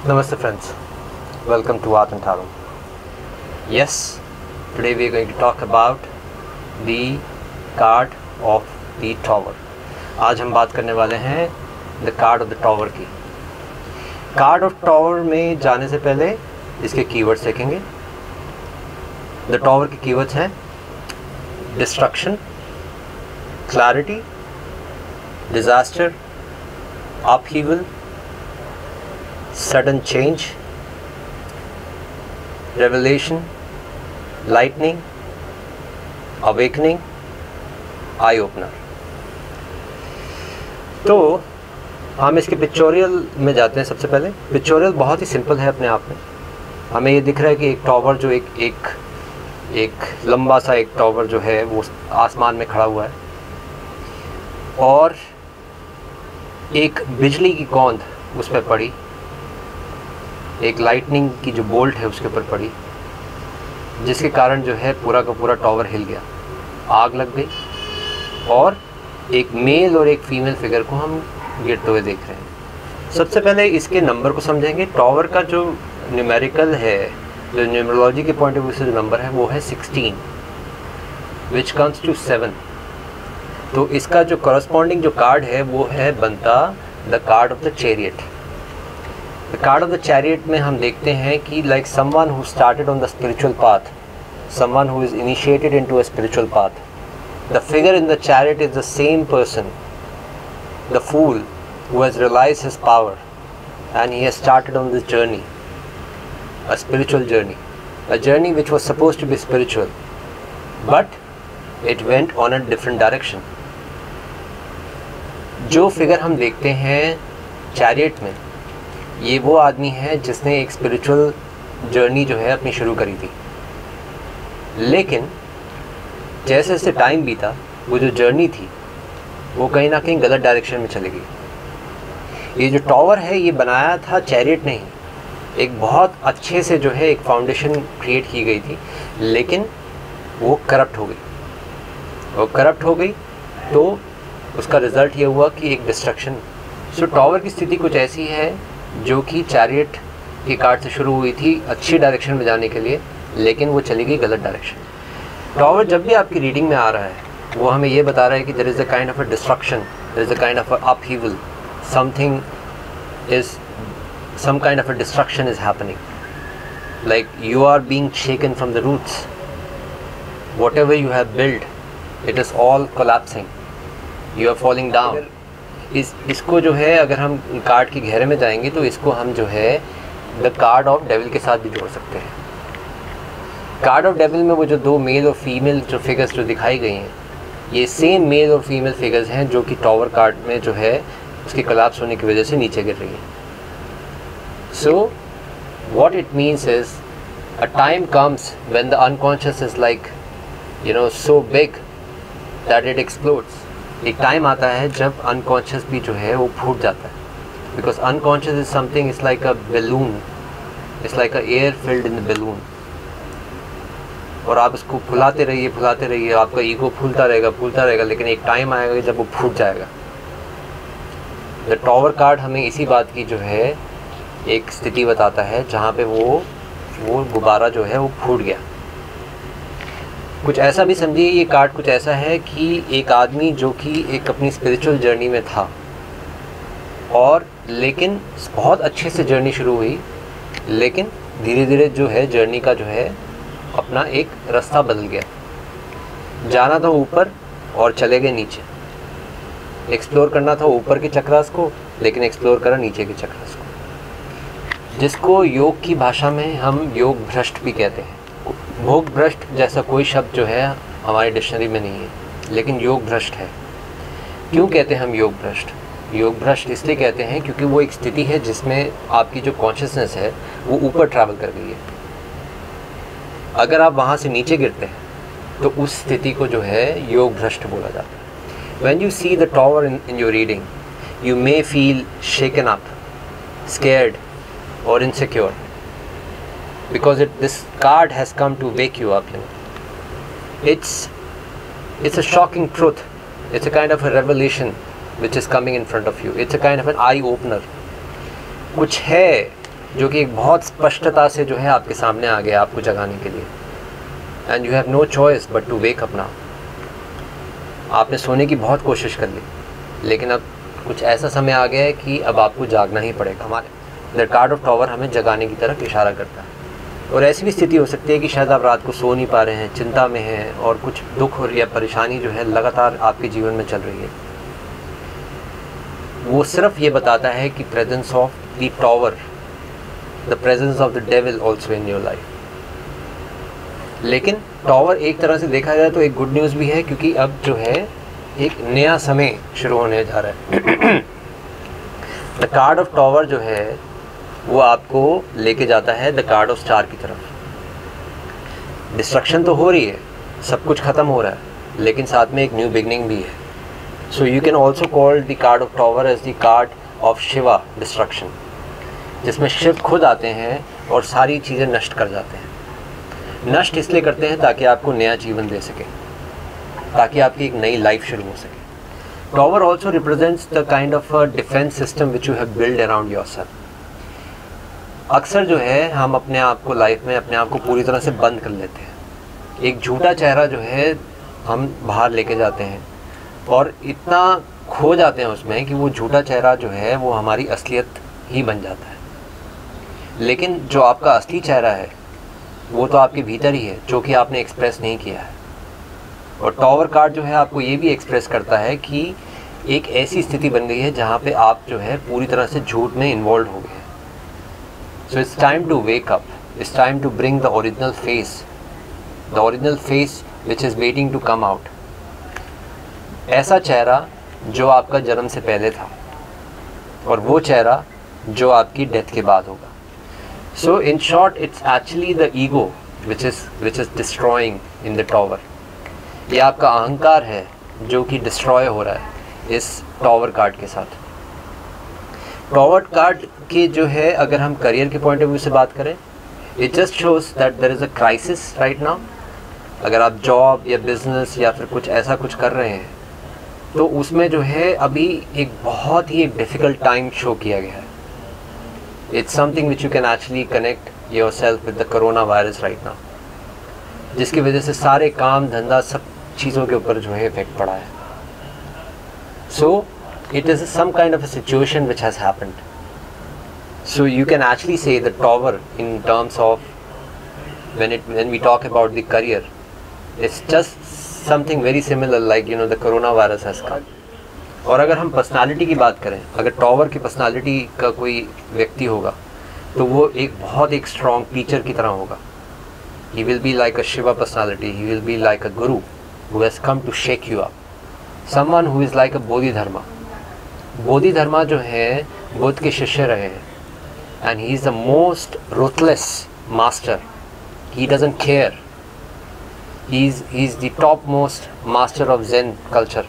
Namaste friends, welcome to Art and Tarot. Yes, today we are going to talk about the card of the Tower. आज हम बात करने वाले हैं the card of the Tower की. Card of Tower में जाने से पहले इसके कीवर्ड्स देखेंगे. The Tower के कीवर्ड्स हैं Destruction, Clarity, Disaster, Upheaval, sudden change, revelation, lightning, awakening, eye opener. तो हम इसके पिक्चोरियल में जाते हैं. सबसे पहले पिक्चोरियल बहुत ही सिंपल है अपने आप में. हमें ये दिख रहा है कि एक टावर जो एक लंबा सा एक टावर जो है वो आसमान में खड़ा हुआ है और एक बिजली की गोंद उस पर पड़ी, एक लाइटनिंग की जो बोल्ट है उसके ऊपर पड़ी, जिसके कारण जो है पूरा का पूरा टावर हिल गया, आग लग गई और एक मेल और एक फीमेल फिगर को हम गिरते हुए देख रहे हैं. सबसे पहले इसके नंबर को समझेंगे. टावर का जो न्यूमेरिकल है, जो न्यूमरोलॉजी के पॉइंट ऑफ व्यू से जो नंबर है वो है 16 विच कम्स टू 7. तो इसका जो करस्पॉन्डिंग जो कार्ड है वो है बनता the card of the chariot. The card of the chariot में हम देखते हैं कि like someone who started on the spiritual path, someone who is initiated into a spiritual path. The figure in the chariot is the same person, the fool who has realised his power and he has started on this journey, a spiritual journey, a journey which was supposed to be spiritual, but it went on a different direction. जो figure हम देखते हैं chariot में, ये वो आदमी है जिसने एक स्पिरिचुअल जर्नी जो है अपनी शुरू करी थी, लेकिन जैसे जैसे टाइम बीता वो जो जर्नी थी वो कहीं ना कहीं गलत डायरेक्शन में चली गई. ये जो टावर है ये बनाया था चैरियट ने ही, एक बहुत अच्छे से जो है एक फाउंडेशन क्रिएट की गई थी, लेकिन वो करप्ट हो गई. तो उसका रिज़ल्ट ये हुआ कि एक डिस्ट्रक्शन. सो टावर की स्थिति कुछ ऐसी है जो कि चैरियट के कार्ड से शुरू हुई थी अच्छी डायरेक्शन में जाने के लिए, लेकिन वो चली गई गलत डायरेक्शन. टावर जब भी आपकी रीडिंग में आ रहा है वो हमें ये बता रहा है कि there is a kind of a destruction, there is a kind of a upheaval, some kind of a destruction is happening, like you are being shaken from the roots. Whatever you have built, it is all collapsing, you are falling down. इसको जो है अगर हम card के गहरे में जाएंगे तो इसको हम जो है द कार्ड ऑफ डेविल के साथ भी जोड़ सकते हैं. कार्ड ऑफ डेविल में वो जो दो मेल और फीमेल जो फिगर्स जो दिखाई गई हैं, ये सेम मेल और फीमेल फिगर्स हैं जो कि टावर कार्ड में जो है उसके कोलैप्स होने की वजह से नीचे गिर रही हैं. So what it means is a time comes when the unconscious is like, so big that it explodes. एक टाइम आता है जब unconscious भी जो है वो फूट जाता है, because unconscious is something, it's like a balloon, it's like a air filled in the balloon. और आप इसको फुलाते रहिए, आपका ईगो फूलता रहेगा, लेकिन एक टाइम आएगा जब वो फूट जाएगा. द टावर कार्ड हमें इसी बात की जो है एक स्थिति बताता है जहाँ पे वो गुब्बारा जो है वो फूट गया. कुछ ऐसा भी समझिए, ये कार्ड कुछ ऐसा है कि एक आदमी जो कि एक अपनी स्पिरिचुअल जर्नी में था और लेकिन बहुत अच्छे से जर्नी शुरू हुई, लेकिन धीरे धीरे जो है जर्नी का जो है अपना एक रास्ता बदल गया. जाना था ऊपर और चले गए नीचे. एक्सप्लोर करना था ऊपर के चक्रास को, लेकिन एक्सप्लोर करा नीचे के चक्रास को, जिसको योग की भाषा में हम योग भ्रष्ट भी कहते हैं. भोग भ्रष्ट जैसा कोई शब्द जो है हमारी डिक्शनरी में नहीं है, लेकिन योग भ्रष्ट है. क्यों कहते हैं हम योग भ्रष्ट? योग भ्रष्ट इसलिए कहते हैं क्योंकि वो एक स्थिति है जिसमें आपकी जो कॉन्शियसनेस है वो ऊपर ट्रैवल कर गई है. अगर आप वहाँ से नीचे गिरते हैं तो उस स्थिति को जो है योग भ्रष्ट बोला जाता है. When you see the tower in your reading, you may feel shaken up, scared, or insecure, because this card has come to wake you up. It's a shocking truth. It's a kind of a revelation which is coming in front of you. It's a kind of an eye opener. कुछ है जो कि एक बहुत स्पष्टता से जो है आपके सामने आ गया आपको जगाने के लिए, and you have no choice but to wake up now. आपने सोने की बहुत कोशिश कर ली, लेकिन अब कुछ ऐसा समय आ गया है कि अब आपको जागना ही पड़ेगा। हमारे द कार्ड ऑफ टॉवर हमें जगाने की तरफ इशारा करता है। और ऐसी भी स्थिति हो सकती है कि शायद आप रात को सो नहीं पा रहे हैं, चिंता में हैं, और कुछ दुख और या परेशानी जो है लगातार आपके जीवन में चल रही है। वो सिर्फ ये बताता है कि presence of the tower, the presence of the devil also in your life. लेकिन टॉवर एक तरह से देखा जाए तो एक गुड न्यूज़ भी है, क्योंकि अब जो है एक नया समय शुरू होने जा रहा है। द कार्ड ऑफ टॉवर जो है वो आपको लेके जाता है द कार्ड ऑफ स्टार की तरफ। डिस्ट्रक्शन तो हो रही है, सब कुछ ख़त्म हो रहा है, लेकिन साथ में एक न्यू बिगनिंग भी है। So you can also call the card of tower as the card of Shiva destruction, जिसमें शिव खुद आते हैं और सारी चीज़ें नष्ट कर जाते हैं। नष्ट इसलिए करते हैं ताकि आपको नया जीवन दे सके, ताकि आपकी एक नई लाइफ शुरू हो सके। Tower also represents the kind of defence system which you have build around yourself. अक्सर जो है हम अपने आप को लाइफ में अपने आप को पूरी तरह से बंद कर लेते हैं। एक झूठा चेहरा जो है हम बाहर लेके जाते हैं और इतना खो जाते हैं उसमें कि वो झूठा चेहरा जो है वो हमारी असलियत ही बन जाता है। लेकिन जो आपका असली चेहरा है वो तो आपके भीतर ही है, जो कि आपने एक्सप्रेस नहीं किया है। और टॉवर कार्ड जो है आपको ये भी एक्सप्रेस करता है कि एक ऐसी स्थिति बन गई है जहाँ पे आप जो है पूरी तरह से झूठ में इन्वॉल्व हो गए हैं। So it's time to wake up. It's time to bring the original face which is waiting to come out. ऐसा चेहरा जो आपका जन्म से पहले था, और वो चेहरा जो आपकी डेथ के बाद होगा। So in short, it's actually the ego which is destroying in the tower. ये आपका अहंकार है जो कि डिस्ट्रॉय हो रहा है इस टॉवर कार्ड के साथ। टॉवर कार्ड के जो है अगर हम करियर के पॉइंट ऑफ व्यू से बात करें, it just shows that there is a crisis right now. अगर आप जॉब या बिजनेस या फिर कुछ ऐसा कुछ कर रहे हैं तो उसमें जो है अभी एक बहुत ही डिफ़िकल्ट टाइम शो किया गया है। It's something which you can actually connect yourself with the corona virus right now, जिसकी वजह से सारे काम धंधा सब चीज़ों के ऊपर जो है इफेक्ट पड़ा है। सो it is some kind of a situation which has happened. So you can actually say the tower in terms of when we talk about the career, it's just something very similar like the coronavirus has come. और अगर हम personality की बात करें, अगर tower की personality का कोई व्यक्ति होगा तो वो एक स्ट्रॉन्ग टीचर की तरह होगा। He will be like a Shiva personality. He will be like a guru who has come to shake you up. Someone who is like a Bodhidharma. Bodhidharma जो है बुद्ध के शिष्य रहे हैं, and he is the most ruthless master. He doesn't care, he is the top most master of Zen culture.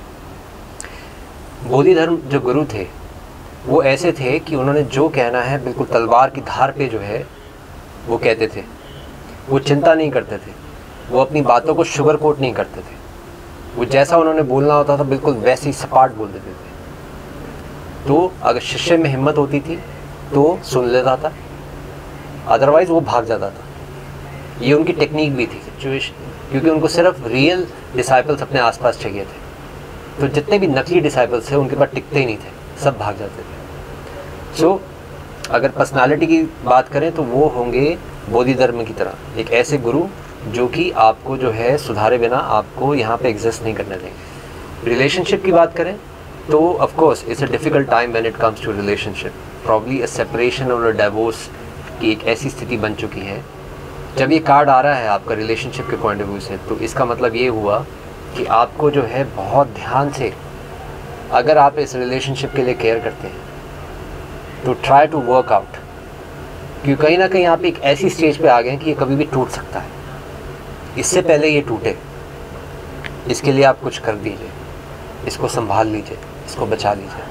Bodhidharma जो गुरु थे वो ऐसे थे कि उन्होंने जो कहना है बिल्कुल तलवार की धार पे जो है वो कहते थे। वो चिंता नहीं करते थे, वो अपनी बातों को शुगर कोट नहीं करते थे। वो जैसा उन्होंने बोलना होता था बिल्कुल वैसे ही सपाट बोल देते थे। तो अगर शिष्य में हिम्मत होती थी तो सुन लेता था, अदरवाइज़ वो भाग जाता था। ये उनकी टेक्निक भी थी सिचुएशन, क्योंकि उनको सिर्फ रियल डिसाइपल्स अपने आसपास चाहिए थे। तो जितने भी नकली डिसाइपल्स थे उनके पास टिकते ही नहीं थे, सब भाग जाते थे। सो अगर पर्सनालिटी की बात करें तो वो होंगे बोधिधर्म की तरह, एक ऐसे गुरु जो कि आपको जो है सुधारे बिना आपको यहाँ पे एग्जिस्ट नहीं करने देंगे। रिलेशनशिप की बात करें तो of course it's a difficult time when it comes to relationship. Probably a separation और अ डिवोर्स की एक ऐसी स्थिति बन चुकी है। जब ये कार्ड आ रहा है आपका रिलेशनशिप के पॉइंट ऑफ व्यू से, तो इसका मतलब ये हुआ कि आपको जो है बहुत ध्यान से, अगर आप इस रिलेशनशिप के लिए केयर करते हैं तो ट्राई टू वर्क आउट, क्योंकि कहीं ना कहीं आप एक ऐसी स्टेज पे आ गए हैं कि ये कभी भी टूट सकता है। इससे पहले ये टूटे, इसके लिए आप कुछ कर दीजिए, इसको संभाल लीजिए, इसको बचा लीजिए।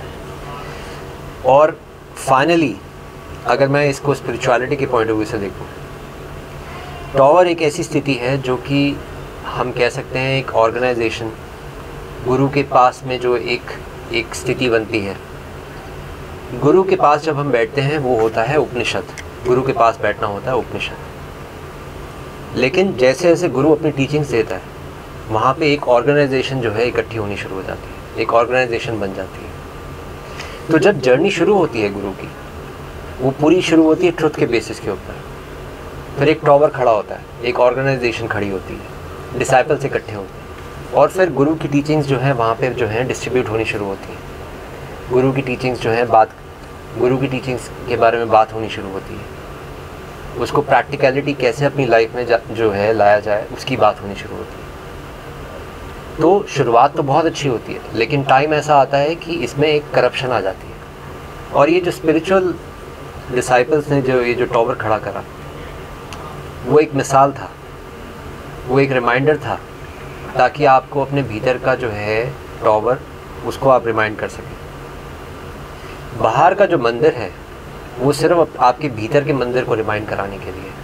और फाइनली अगर मैं इसको स्पिरिचुअलिटी के पॉइंट ऑफ व्यू से देखूं, टॉवर एक ऐसी स्थिति है जो कि हम कह सकते हैं एक ऑर्गेनाइजेशन, गुरु के पास में जो एक स्थिति बनती है, गुरु के पास जब हम बैठते हैं वो होता है उपनिषद, गुरु के पास बैठना होता है उपनिषद। लेकिन जैसे जैसे गुरु अपनी टीचिंग्स देता है वहाँ पे एक ऑर्गेनाइजेशन जो है इकट्ठी होनी शुरू हो जाती है, एक ऑर्गेनाइजेशन बन जाती है। तो जब जर्नी शुरू होती है गुरु की, वो पूरी शुरू होती है ट्रुथ के बेसिस के ऊपर। फिर एक टॉवर खड़ा होता है, एक ऑर्गेनाइजेशन खड़ी होती है, डिसाइपल्स इकट्ठे होते हैं, और फिर गुरु की टीचिंग्स जो है वहाँ पे जो है डिस्ट्रीब्यूट होनी शुरू होती है। गुरु की टीचिंग्स जो है गुरु की टीचिंग्स के बारे में बात होनी शुरू होती है। उसको प्रैक्टिकलिटी कैसे अपनी लाइफ में जो है लाया जाए उसकी बात होनी शुरू होती है। तो शुरुआत तो बहुत अच्छी होती है, लेकिन टाइम ऐसा आता है कि इसमें एक करप्शन आ जाती है। और ये जो स्पिरिचुअल डिसाइपल्स ने जो ये जो टॉवर खड़ा करा, वो एक मिसाल था, वो एक रिमाइंडर था, ताकि आपको अपने भीतर का जो है टॉवर उसको आप रिमाइंड कर सकें। बाहर का जो मंदिर है वो सिर्फ आपके भीतर के मंदिर को रिमाइंड कराने के लिए।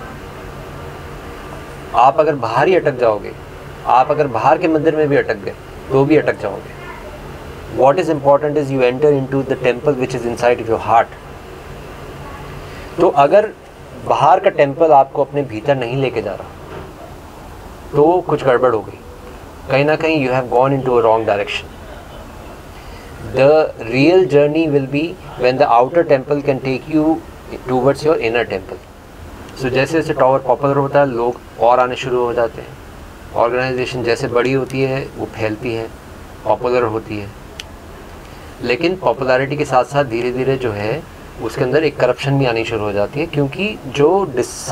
आप अगर बाहर ही अटक जाओगे, आप अगर बाहर के मंदिर में भी अटक गए तो भी अटक जाओगे। What is important is you enter into the temple which is inside your heart. तो अगर बाहर का टेम्पल आपको अपने भीतर नहीं लेके जा रहा तो कुछ गड़बड़ हो गई, कहीं ना कहीं you have gone into a wrong direction. The real journey will be when the outer temple can take you towards your inner temple. So जैसे जैसे टॉवर पॉपुलर होता है लोग और आने शुरू हो जाते हैं। ऑर्गेनाइजेशन जैसे बड़ी होती है वो फैलती है, पॉपुलर होती है। लेकिन पॉपुलैरिटी के साथ साथ धीरे धीरे जो है उसके अंदर एक करप्शन भी आनी शुरू हो जाती है, क्योंकि जो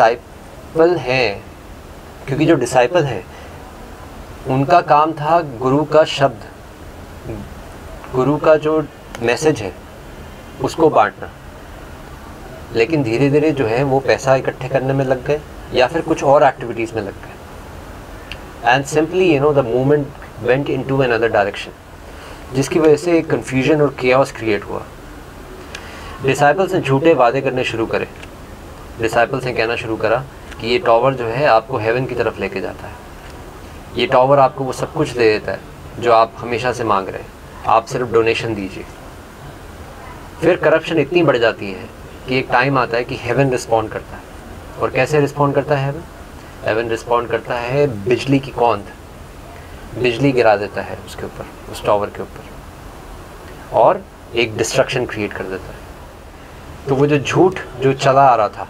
डिसाइपल हैं उनका काम था गुरु का शब्द, गुरु का जो मैसेज है उसको बांटना। लेकिन धीरे धीरे जो है वो पैसा इकट्ठे करने में लग गए या फिर कुछ और एक्टिविटीज़ में लग गए। And simply the movement went into another direction, जिसकी वजह से एक कन्फ्यूजन और केओस क्रिएट हुआ। डिसाइपल्स ने झूठे वादे करने शुरू करे। डिसाइपल्स ने कहना शुरू करा कि ये टॉवर जो है आपको हेवन की तरफ लेके जाता है, ये टॉवर आपको वो सब कुछ दे देता है जो आप हमेशा से मांग रहे हैं, आप सिर्फ डोनेशन दीजिए। फिर करप्शन इतनी बढ़ जाती है कि एक टाइम आता है कि हेवन रिस्पॉन्ड करता है। और कैसे रिस्पॉन्ड करता है हेवन? हेवन रिस्पॉन्ड करता है बिजली की कौंध, बिजली गिरा देता है उसके ऊपर, उस टॉवर के ऊपर, और एक डिस्ट्रक्शन क्रिएट कर देता है। तो वो जो झूठ जो चला आ रहा था,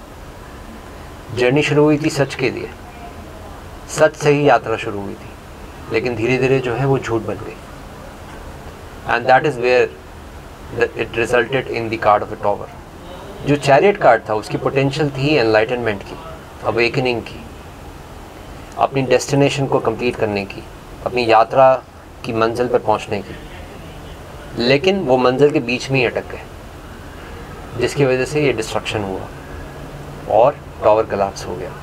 जर्नी शुरू हुई थी सच के लिए, सच से ही यात्रा शुरू हुई थी, लेकिन धीरे धीरे जो है वो झूठ बन गई। And that is where it resulted in the card of the tower. जो चैरियट कार्ड था उसकी पोटेंशियल थी एनलाइटनमेंट की, अवेकनिंग की, अपनी डेस्टिनेशन को कंप्लीट करने की, अपनी यात्रा की मंजिल पर पहुंचने की। लेकिन वो मंजिल के बीच में ही अटक गए, जिसकी वजह से ये डिस्ट्रक्शन हुआ और टॉवर कोलैप्स हो गया।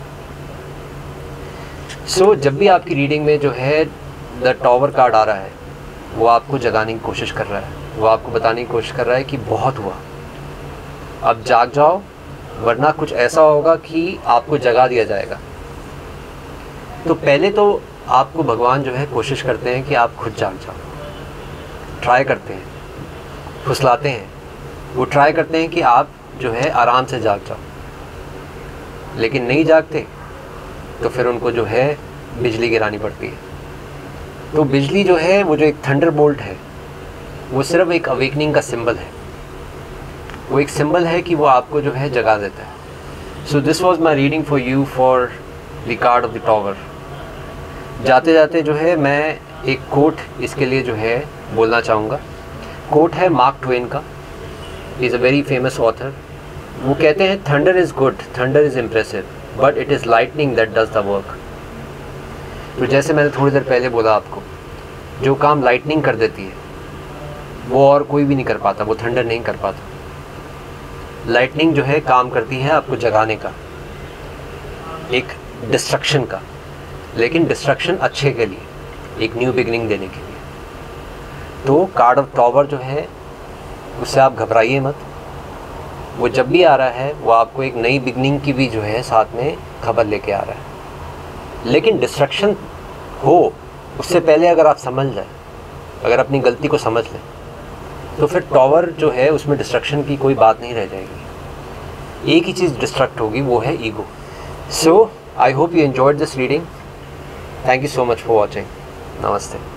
सो जब भी आपकी रीडिंग में जो है द टॉवर कार्ड आ रहा है, वो आपको जगाने की कोशिश कर रहा है, वो आपको बताने की कोशिश कर रहा है कि बहुत हुआ, अब जाग जाओ, वरना कुछ ऐसा होगा कि आपको जगा दिया जाएगा। तो पहले तो आपको भगवान जो है कोशिश करते हैं कि आप खुद जाग जाओ, ट्राई करते हैं, फुसलाते हैं, वो ट्राई करते हैं कि आप जो है आराम से जाग जाओ। लेकिन नहीं जागते तो फिर उनको जो है बिजली गिरानी पड़ती है। तो बिजली जो है वो जो एक थंडर बोल्ट है, वो सिर्फ एक अवेकनिंग का सिंबल है, वो एक सिंबल है कि वो आपको जो है जगा देता है। So this was my reading for you for the card of the tower. जाते जाते जो है मैं एक कोट इसके लिए जो है बोलना चाहूँगा। कोट है मार्क ट्वेन का, is a very famous author. वो कहते हैं thunder is good, thunder is impressive, but it is lightning that does the work. तो जैसे मैंने थोड़ी देर पहले बोला आपको, जो काम लाइटनिंग कर देती है वो और कोई भी नहीं कर पाता, वो थंडर नहीं कर पाता। लाइटनिंग जो है काम करती है आपको जगाने का, एक डिस्ट्रक्शन का, लेकिन डिस्ट्रक्शन अच्छे के लिए, एक न्यू बिगनिंग देने के लिए। तो कार्ड ऑफ टॉवर जो है उससे आप घबराइए मत, वो जब भी आ रहा है वो आपको एक नई बिगनिंग की भी जो है साथ में खबर लेके आ रहा है। लेकिन डिस्ट्रक्शन हो उससे पहले अगर आप समझ जाए, अगर अपनी गलती को समझ लें, तो फिर टॉवर जो है उसमें डिस्ट्रक्शन की कोई बात नहीं रह जाएगी। एक ही चीज़ डिस्ट्रक्ट होगी, वो है ego. So I hope you enjoyed this reading. Thank you so much for watching. नमस्ते।